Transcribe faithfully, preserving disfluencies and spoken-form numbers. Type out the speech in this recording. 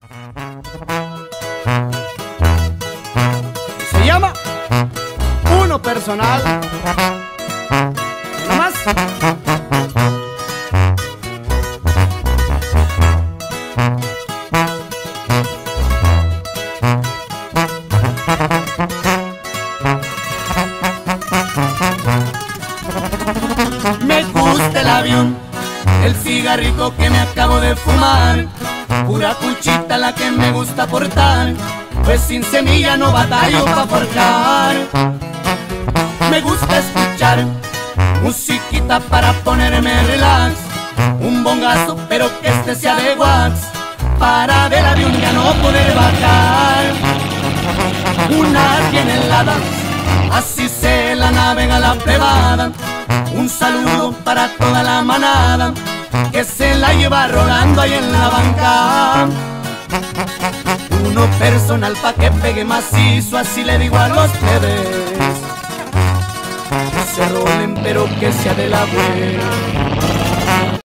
Se llama Uno Personal. ¿No más? Me gusta el avión, el cigarrico que me acabo de fumar, pura cuchita la que me gusta portar, pues sin semilla no batallo pa' forjar. Me gusta escuchar musiquita para ponerme relax, un bongazo pero que este sea de wax, para del avión ya no poder bajar. Unas bien heladas, así se la navega la plebada. Un saludo para toda la manada que se la lleva rodando ahí en la banca. Uno personal pa' que pegue macizo, así le digo a los plebes, que se rolen pero que sea de la buena.